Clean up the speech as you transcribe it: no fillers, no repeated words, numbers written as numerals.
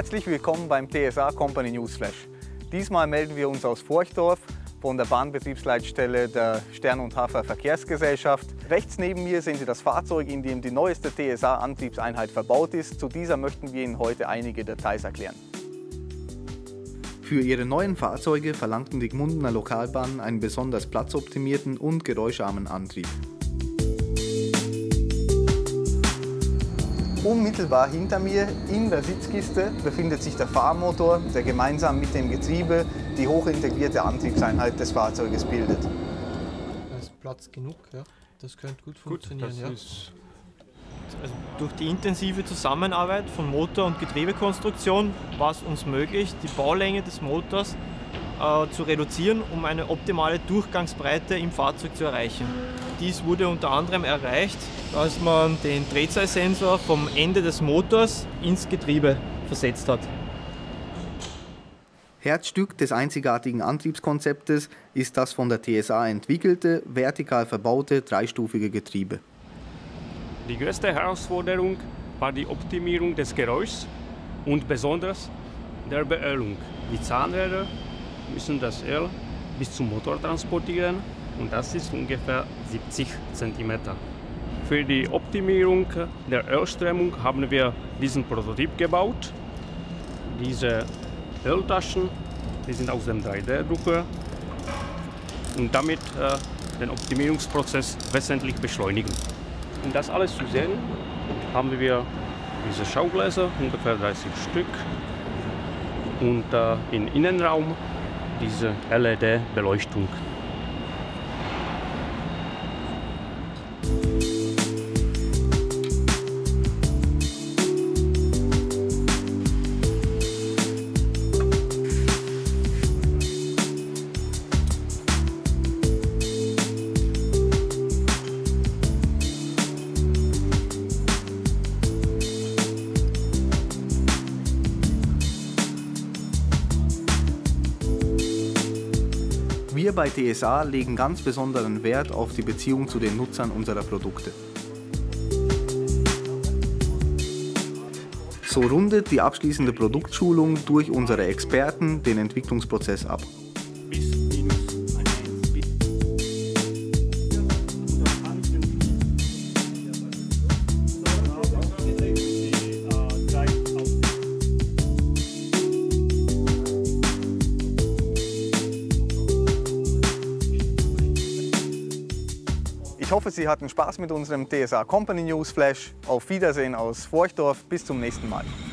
Herzlich willkommen beim TSA Company Newsflash. Diesmal melden wir uns aus Forchdorf von der Bahnbetriebsleitstelle der Stern und Hafer Verkehrsgesellschaft. Rechts neben mir sehen Sie das Fahrzeug, in dem die neueste TSA-Antriebseinheit verbaut ist. Zu dieser möchten wir Ihnen heute einige Details erklären. Für ihre neuen Fahrzeuge verlangten die Gmundener Lokalbahnen einen besonders platzoptimierten und geräuscharmen Antrieb. Unmittelbar hinter mir in der Sitzkiste befindet sich der Fahrmotor, der gemeinsam mit dem Getriebe die hochintegrierte Antriebseinheit des Fahrzeuges bildet. Da ist Platz genug, ja. Das könnte gut funktionieren. Also durch die intensive Zusammenarbeit von Motor- und Getriebekonstruktion war es uns möglich, die Baulänge des Motors zu reduzieren, um eine optimale Durchgangsbreite im Fahrzeug zu erreichen. Dies wurde unter anderem erreicht, dass man den Drehzahlsensor vom Ende des Motors ins Getriebe versetzt hat. Herzstück des einzigartigen Antriebskonzeptes ist das von der TSA entwickelte, vertikal verbaute dreistufige Getriebe. Die größte Herausforderung war die Optimierung des Geräuschs und besonders der Beölung. Die Zahnräder müssen das Öl bis zum Motor transportieren und das ist ungefähr 70 cm. Für die Optimierung der Ölströmung haben wir diesen Prototyp gebaut. Diese Öltaschen, die sind aus dem 3D-Drucker und damit den Optimierungsprozess wesentlich beschleunigen. Um das alles zu sehen, haben wir diese Schaugläser, ungefähr 30 Stück, und im Innenraum diese LED-Beleuchtung. Wir bei TSA legen ganz besonderen Wert auf die Beziehung zu den Nutzern unserer Produkte. So rundet die abschließende Produktschulung durch unsere Experten den Entwicklungsprozess ab. Ich hoffe, Sie hatten Spaß mit unserem TSA Company Newsflash. Auf Wiedersehen aus Forchdorf. Bis zum nächsten Mal.